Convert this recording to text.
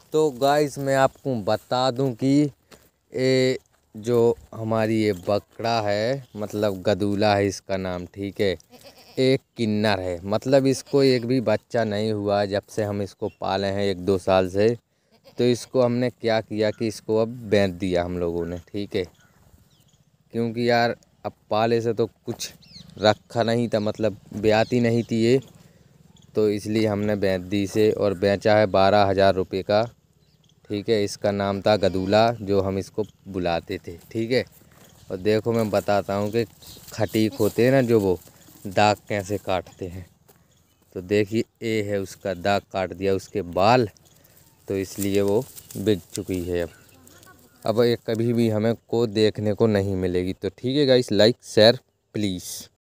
तो गाइस मैं आपको बता दूं कि ये जो हमारी ये बकरा है मतलब गदूला है इसका नाम, ठीक है। एक किन्नर है, मतलब इसको एक भी बच्चा नहीं हुआ जब से हम इसको पाले हैं 1-2 साल से। तो इसको हमने क्या किया कि इसको अब बेच दिया हम लोगों ने, ठीक है। क्योंकि यार अब पाले से तो कुछ रखा नहीं था, मतलब ब्याती नहीं थी ये, तो इसलिए हमने बेच दी इसे और बेचा है 12,000 रुपये का, ठीक है। इसका नाम था गदूला, जो हम इसको बुलाते थे, ठीक है। और देखो मैं बताता हूँ कि खटीक होते हैं ना जो, वो दाग कैसे काटते हैं। तो देखिए ये है उसका दाग, काट दिया उसके बाल, तो इसलिए वो बिक चुकी है। अब ये कभी भी हमें को देखने को नहीं मिलेगी। तो ठीक है गाइस, लाइक शेयर प्लीज़।